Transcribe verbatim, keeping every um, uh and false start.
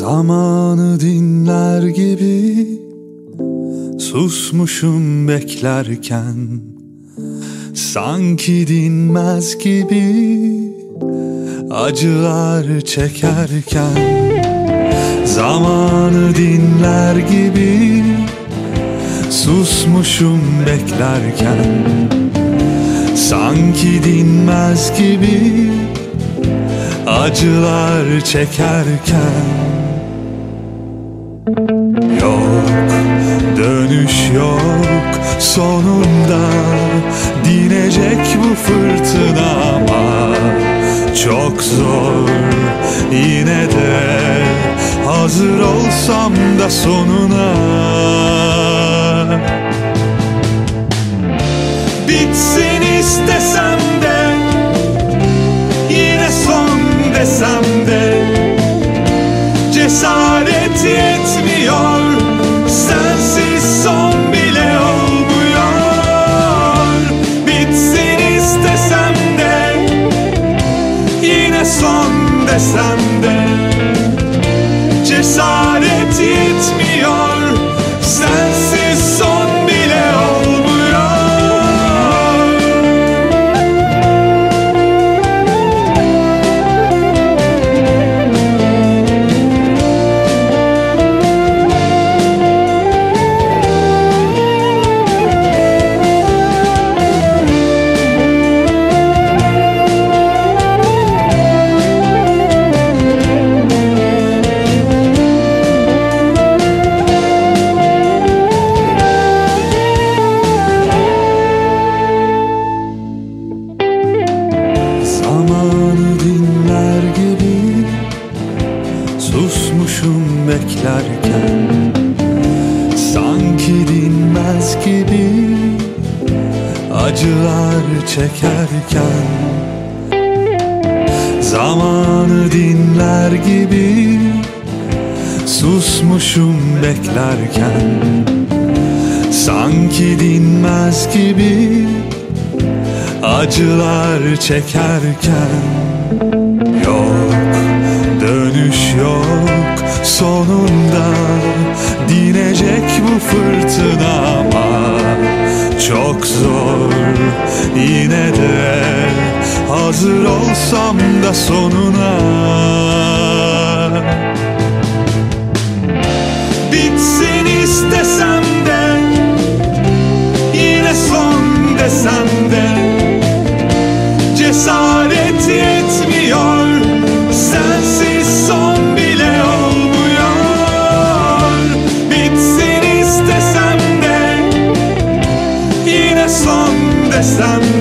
Zamanı dinler gibi susmuşum beklerken, sanki dinmez gibi acılar çekerken. Zamanı dinler gibi susmuşum beklerken, sanki dinmez gibi acılar çekerken. Yok, dönüş yok, sonunda dinecek bu fırtına ama çok zor yine de, hazır olsam da sonuna. Bitsin istesem de, yine son desem de, cesaret yetmiyor, sensiz son bile olmuyor. Bitsin istesem de, yine son desem de, cesaret yetmiyor, sensiz son bile olmuyor. Susmuşum beklerken, sanki dinmez gibi acılar çekerken. Zamanı dinler gibi susmuşum beklerken, sanki dinmez gibi acılar çekerken. Yok, dönüş yok, sonunda dinecek bu fırtına ama çok zor yine de, hazır olsam da sonuna. Bitsin istesem de, yine son desem de, cesaret yetmiyor, sensiz son bile olmuyor. Bitsin istesem de, yine son desem